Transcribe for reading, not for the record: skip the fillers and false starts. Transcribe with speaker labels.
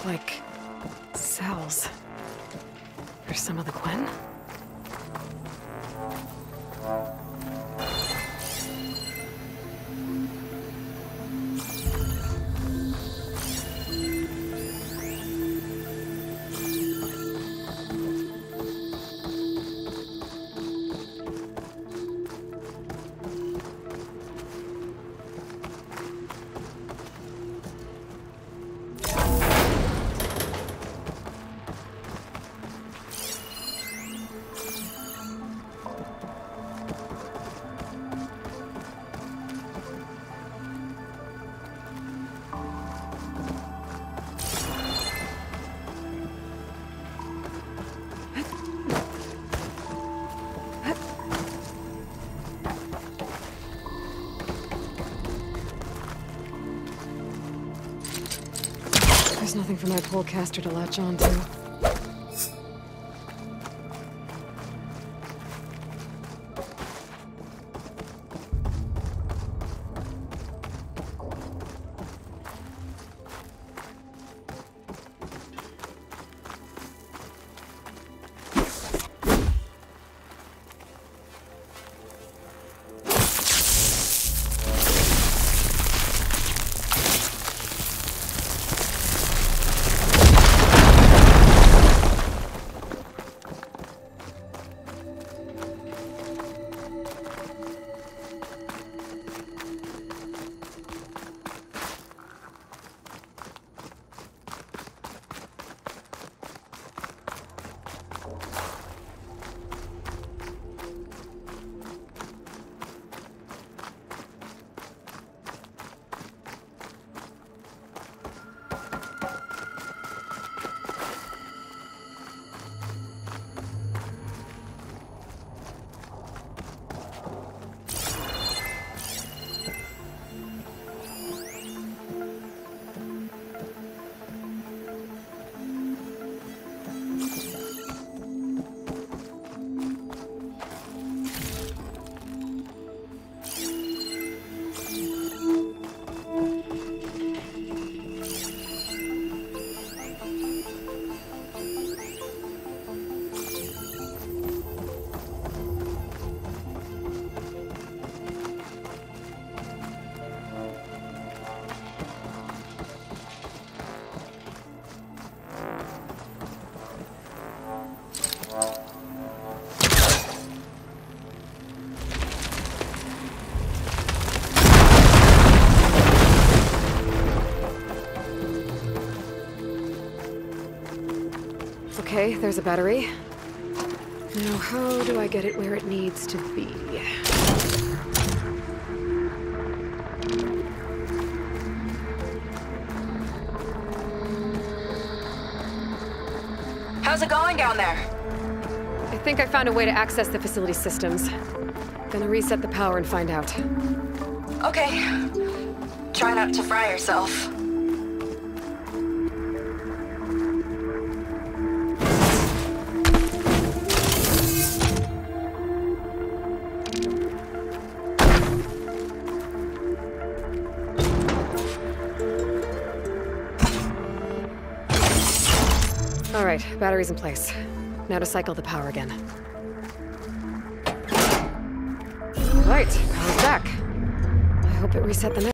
Speaker 1: like cells. There's some of the Gwen? There's nothing for my polecaster to latch on to. Okay, there's a battery. Now, how do I get it where it needs to be?
Speaker 2: How's it going down there?
Speaker 1: I think I found a way to access the facility systems. Gonna reset the power and find out.
Speaker 2: Okay. Try not to fry yourself.
Speaker 1: All right, battery's in place. Now to cycle the power again. All right, power's back. I hope it reset the